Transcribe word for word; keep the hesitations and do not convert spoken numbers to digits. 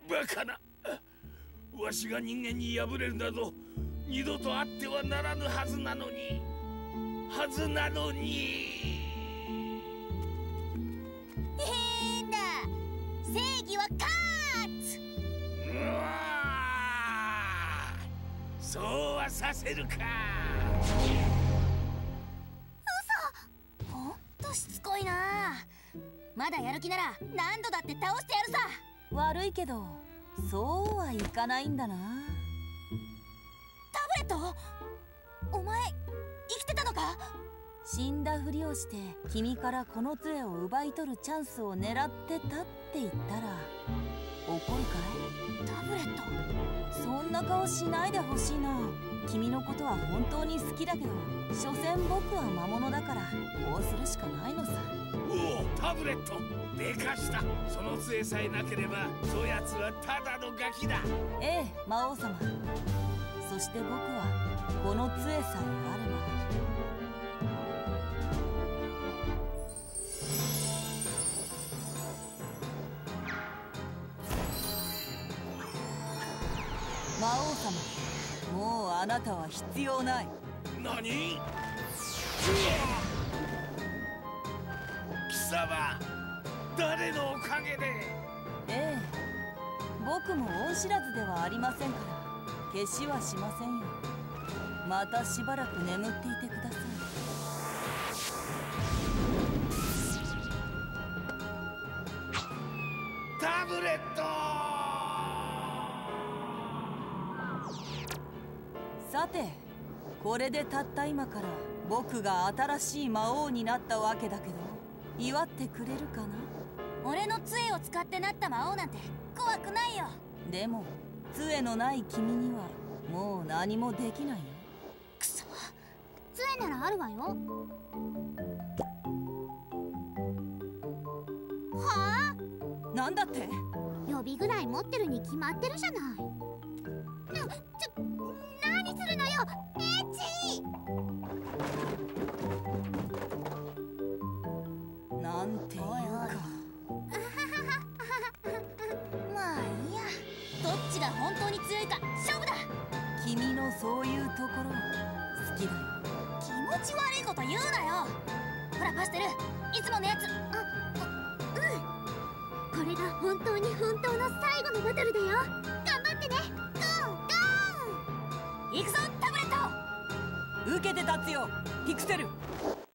バカな。わしが人間に敗れるなど二度とあってはならぬはずなのにはずなのに。 変だ。正義は勝つ。 うわそうはさせるか。 嘘。ほんとしつこいな。まだやる気なら何度だって倒してやるさ。 悪いけどそうはいかないんだな。 タブレット、お前生きてたのか。 死んだふりをして君からこの杖を奪い取るチャンスを狙ってたって言ったら怒るかい？ タブレット、 そんな顔しないでほしいな。君のことは本当に好きだけど所詮僕は魔物だからこうするしかないのさ。 おお、タブレットでかした。その杖さえなければそやつはただのガキだ。 ええ、魔王様。そして僕はこの杖さえあれば。魔王様、もうあなたは必要ない。 何？貴様、誰のおかげで？ ええ、僕も恩知らずではありませんから消しはしませんよ。またしばらく眠っていてください。 タブレット！ さて、これでたった今から僕が新しい魔王になったわけだけど祝ってくれるかな。 俺の杖を使ってなった魔王なんて怖くないよ。 でも杖のない君にはもう何もできないよ。 くそ、杖ならあるわよ。はあ？ なんだって？ 予備ぐらい持ってるに決まってるじゃない。な、ちょ、何するのよ、エッチ。 なんていうか。 まあいいや。どっちが本当に強いか勝負だ。 君のそういうところ好きだよ。 気持ち悪いこと言うなよ。ほらパステル、いつものやつ。あ、あ、うん。これが本当に本当の最後のバトルだよ。頑張ってね。ゴーゴー。行くぞタブレット。 受けて立つよピクセル。